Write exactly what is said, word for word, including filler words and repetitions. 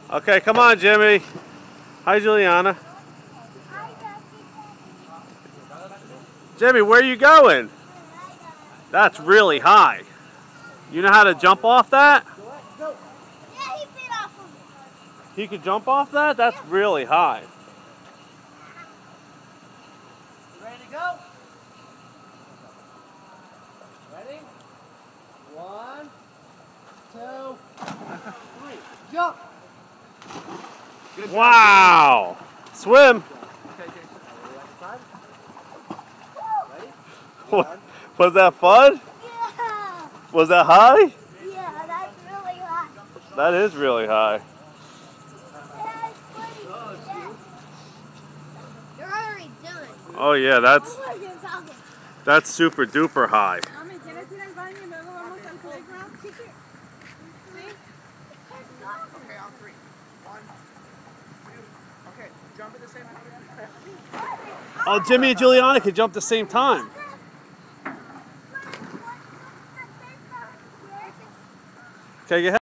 Okay, come on, Jimmy. Hi, Juliana. Jimmy, where are you going? That's really high. You know how to jump off that? Yeah, he bit off of it. He could jump off that? That's really high. You ready to go? Ready? One, two, three. Jump! Good wow! Job. Swim! Okay, okay. Ready? What? Was that fun? Yeah. Was that high? Yeah, that's really hot. That is really high. You're already done. Oh yeah, that's that's super duper high. Okay, on three. One, two. Okay, jump at the same time. Oh, Jimmy and Juliana could jump at the same time. Okay, go ahead.